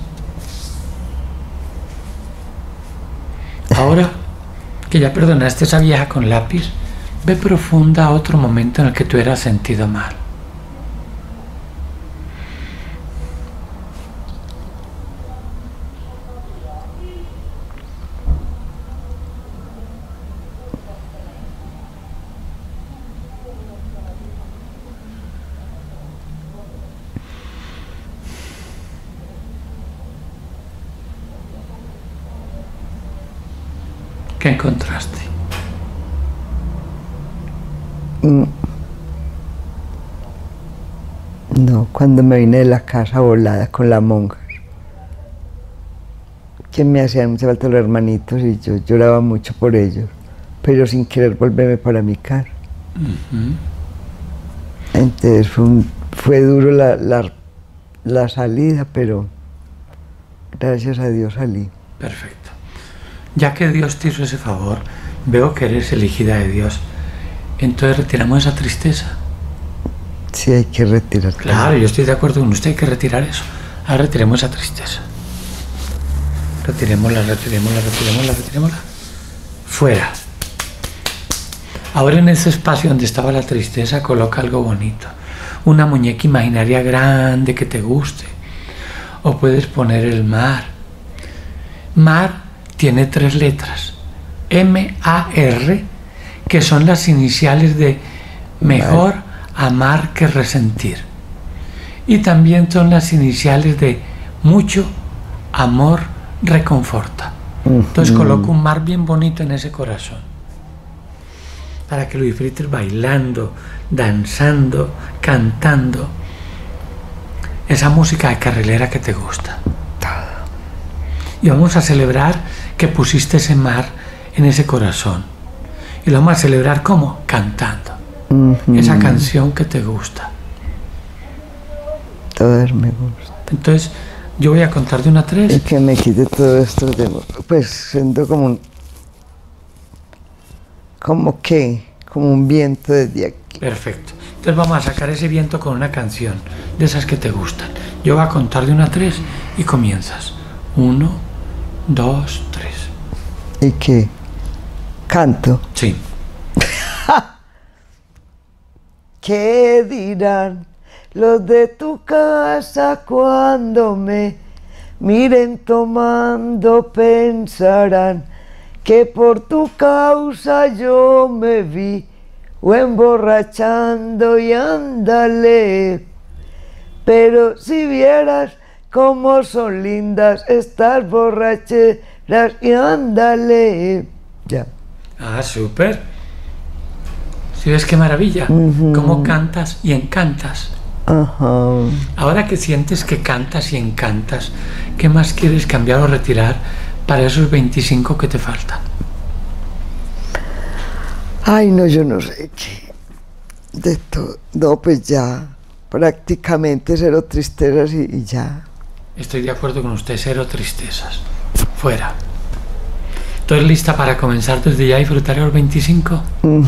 Ahora que ya perdonaste a esa vieja con lápiz, ve profunda a otro momento en el que tú hubieras sentido mal. ¿Qué encontraste? No, cuando me vine de la casa volada con las monjas, que me hacían mucha falta los hermanitos y yo lloraba mucho por ellos, pero sin querer volverme para mi casa. Entonces fue duro la salida, pero gracias a Dios salí. Perfecto. Ya que Dios te hizo ese favor, veo que eres elegida de Dios, entonces retiramos esa tristeza. Sí, hay que retirar. Claro, yo estoy de acuerdo con usted, hay que retirar eso. Ahora retiremos esa tristeza. Retirémosla, retirémosla, retirémosla, retirémosla. Fuera. Ahora en ese espacio donde estaba la tristeza, coloca algo bonito. Una muñeca imaginaria grande que te guste. O puedes poner el mar. Mar tiene 3 letras. M-A-R, que son las iniciales de mejor amar que resentir. Y también son las iniciales de mucho amor reconforta. Entonces coloco un mar bien bonito en ese corazón, para que lo disfrutes bailando, danzando, cantando esa música de carrilera que te gusta. Y vamos a celebrar que pusiste ese mar en ese corazón. Y lo vamos a celebrar ¿cómo? Cantando esa canción que te gusta. Todas me gustan. Entonces yo voy a contar de 1 a 3. Y que me quite todo esto, pues siento como un viento desde aquí. Perfecto. Entonces vamos a sacar ese viento con una canción de esas que te gustan. Yo voy a contar de 1 a 3 y comienzas. 1, 2, 3. ¿Y qué? ¿Canto? Sí. ¿Qué dirán los de tu casa cuando me miren tomando? Pensarán que por tu causa yo me vi o emborrachando y ándale. pero si vieras cómo son lindas estas borracheras y ándale. Ya. Ah, súper. ¿Sí ves qué maravilla? Cómo cantas y encantas. Ajá. Ahora que sientes que cantas y encantas, ¿qué más quieres cambiar o retirar para esos 25 que te faltan? Ay, no, yo no sé qué. De todo. No, pues ya. Prácticamente cero tristezas y ya. Estoy de acuerdo con usted, cero tristezas. Fuera. ¿Tú eres lista para comenzar desde ya y disfrutar los 25?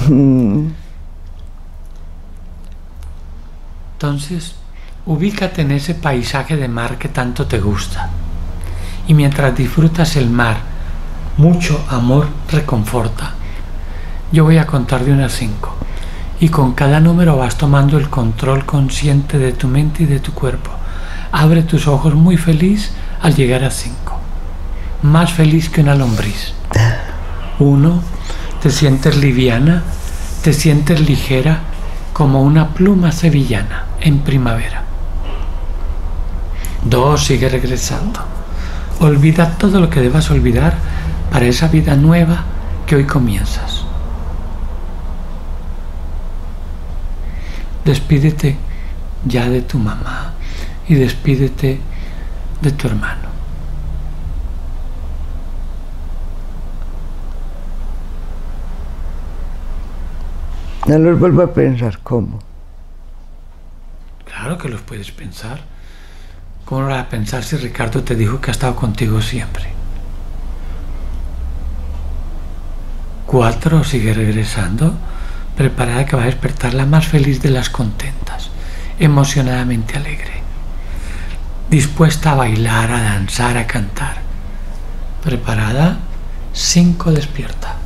Entonces, ubícate en ese paisaje de mar que tanto te gusta. Y mientras disfrutas el mar, mucho amor reconforta. Yo voy a contar de 1 a 5. Y con cada número vas tomando el control consciente de tu mente y de tu cuerpo. Abre tus ojos muy feliz al llegar a 5. Más feliz que una lombriz. 1. Te sientes liviana, te sientes ligera como una pluma sevillana en primavera. 2. Sigue regresando. Olvida todo lo que debas olvidar para esa vida nueva que hoy comienzas. Despídete ya de tu mamá y despídete de tu hermano. No los vuelvo a pensar, ¿cómo? Claro que los puedes pensar. ¿Cómo no lo vas a pensar si Ricardo te dijo que ha estado contigo siempre? 4. Sigue regresando, preparada que va a despertar la más feliz de las contentas, emocionadamente alegre, dispuesta a bailar, a danzar, a cantar. ¿Preparada? 5. Despierta.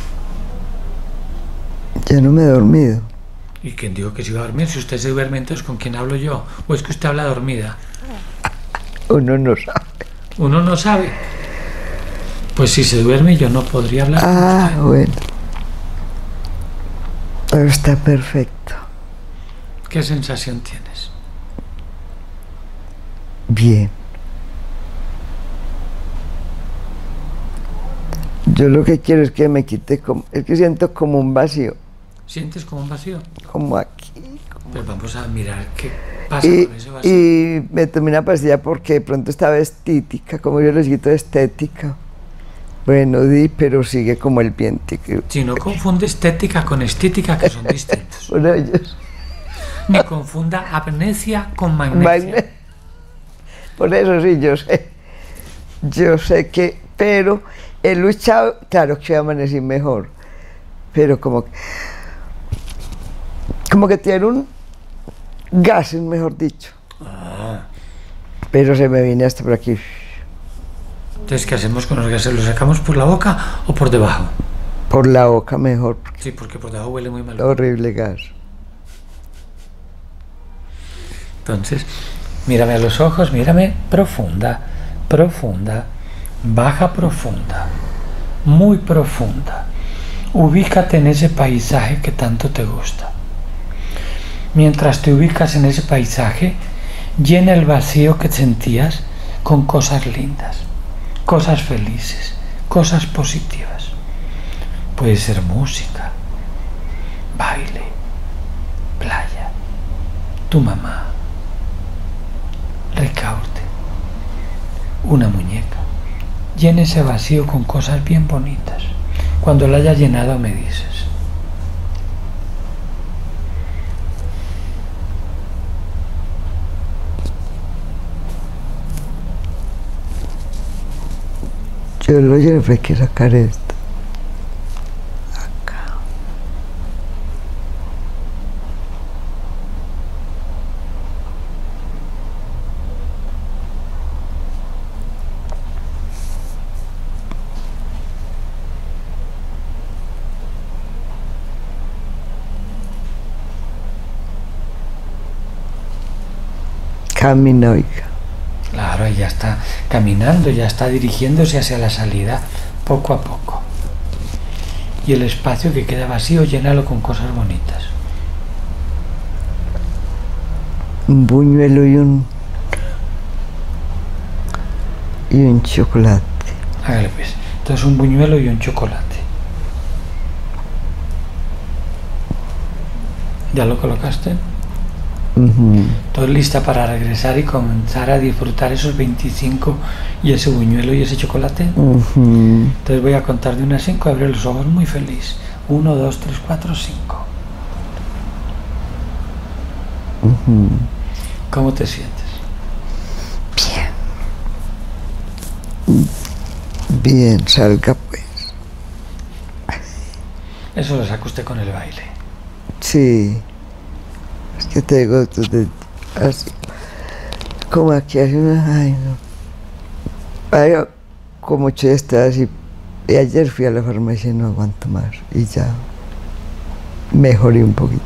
Ya no me he dormido. ¿Y quién dijo que se iba a dormir? Si usted se duerme, entonces ¿con quién hablo yo? ¿O es que usted habla dormida? Uno no sabe. ¿Uno no sabe? Pues si se duerme yo no podría hablar con usted. Bueno. Pero está perfecto. ¿Qué sensación tienes? Bien. Yo lo que quiero es que me quite, es que siento como un vacío. ¿Sientes como un vacío? Como aquí. Pero vamos a mirar qué pasa con ese vacío. Y me tomé una pastilla porque de pronto estaba estética, como yo les quito estética. Bueno, pero sigue como el viento. Si no confunde estética con estética, que son distintos. Por ellos. Ni confunda amnesia con magnesia. Por eso sí, yo sé que, pero he luchado, claro que amanecí mejor, pero como que tiene un gases, mejor dicho. Pero se me viene hasta por aquí. Entonces, ¿qué hacemos con los gases? ¿Los sacamos por la boca o por debajo? Por la boca mejor. Sí, porque por debajo huele muy mal. Horrible gas. Entonces, mírame a los ojos, mírame profunda, profunda, baja profunda, muy profunda. Ubícate en ese paisaje que tanto te gusta. Mientras te ubicas en ese paisaje, llena el vacío que sentías con cosas lindas, cosas felices, cosas positivas. Puede ser música, baile, playa, tu mamá, Ricaurte, una muñeca. Llena ese vacío con cosas bien bonitas. Cuando la hayas llenado me dices. Yo lo llevo, hay que sacar esto. Acá. Camina, oiga. Claro, ella está caminando, ya está dirigiéndose hacia la salida, poco a poco. Y el espacio que queda vacío, llénalo con cosas bonitas. un buñuelo y un chocolate. Hágale pues. Entonces un buñuelo y un chocolate. ¿Ya lo colocaste? Entonces lista para regresar y comenzar a disfrutar esos 25 y ese buñuelo y ese chocolate. Entonces voy a contar de 1 a 5, abre los ojos muy feliz. 1, 2, 3, 4, 5. ¿Cómo te sientes? Bien, salga pues. Eso lo saca usted con el baile. Sí. Es que tengo así, como aquí hace una... Ay, no. Ay, como yo estaba así. Y ayer fui a la farmacia y no aguanto más. Y ya mejoré un poquito.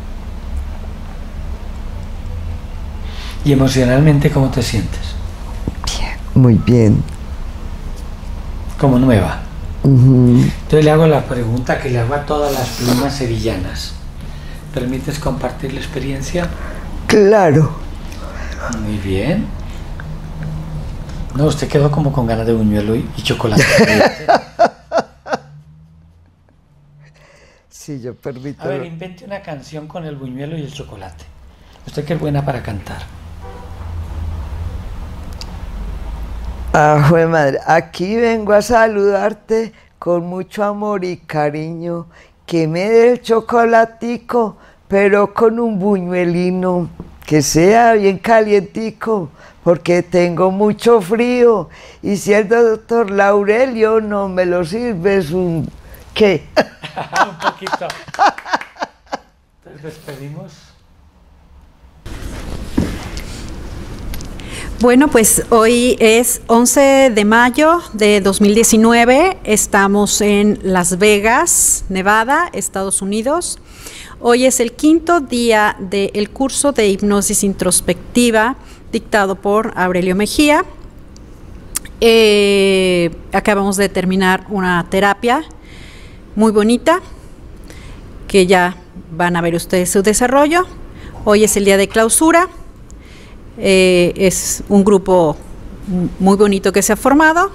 ¿Y emocionalmente cómo te sientes? Bien, muy bien. Como nueva. Entonces le hago la pregunta que le hago a todas las plumas sevillanas. ¿Permites compartir la experiencia? Claro. Muy bien. No, usted quedó como con ganas de buñuelo y chocolate. Sí, yo permito. A ver, invente una canción con el buñuelo y el chocolate. Usted que es buena para cantar. Ah, jue madre, aquí vengo a saludarte con mucho amor y cariño, que me dé el chocolatico, pero con un buñuelino, que sea bien calientico, porque tengo mucho frío, y si el doctor Laurelio no me lo sirve es un... ¿qué? Un poquito. Entonces despedimos. Bueno, pues hoy es 11 de mayo de 2019, estamos en Las Vegas, Nevada, Estados Unidos. Hoy es el 5º día del curso de hipnosis introspectiva dictado por Aurelio Mejía. Acabamos de terminar una terapia muy bonita que ya van a ver ustedes su desarrollo. Hoy es el día de clausura. Es un grupo muy bonito que se ha formado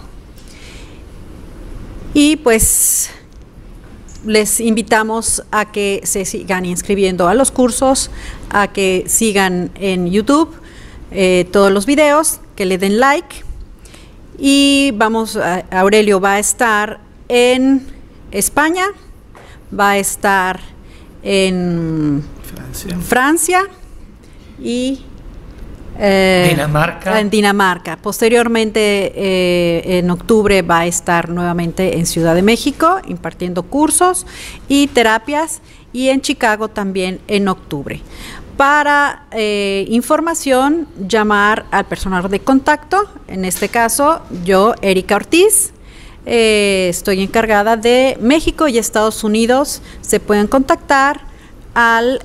y pues les invitamos a que se sigan inscribiendo a los cursos, a que sigan en YouTube todos los videos, que le den like y Aurelio va a estar en España, va a estar en Francia y Dinamarca. En Dinamarca. Posteriormente, en octubre va a estar nuevamente en Ciudad de México impartiendo cursos y terapias, y en Chicago también en octubre. Para información, llamar al personal de contacto, en este caso yo, Erika Ortiz. Estoy encargada de México y Estados Unidos. Se pueden contactar al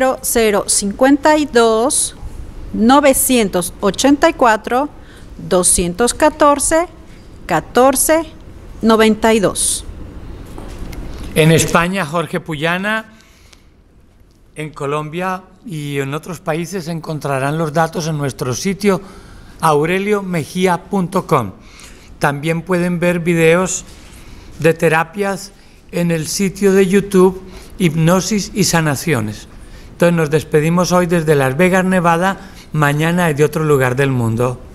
0052 984 214 14 92. En España, Jorge Puyana. En Colombia y en otros países encontrarán los datos en nuestro sitio aureliomejia.com. También pueden ver videos de terapias en el sitio de YouTube Hipnosis y Sanaciones. Entonces nos despedimos hoy desde Las Vegas, Nevada. Mañana es de otro lugar del mundo.